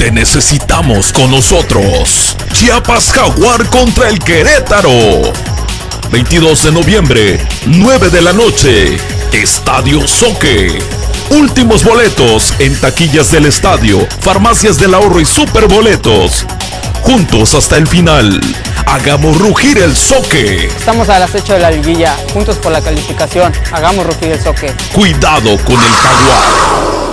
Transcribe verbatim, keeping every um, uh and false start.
Te necesitamos con nosotros. Chiapas Jaguar contra el Querétaro. veintidós de noviembre, nueve de la noche. Estadio Zoque. Últimos boletos en taquillas del estadio, farmacias del ahorro y superboletos. Juntos hasta el final. Hagamos rugir el Zoque. Estamos al acecho de la liguilla, juntos por la calificación. Hagamos rugir el Zoque. Cuidado con el Jaguar.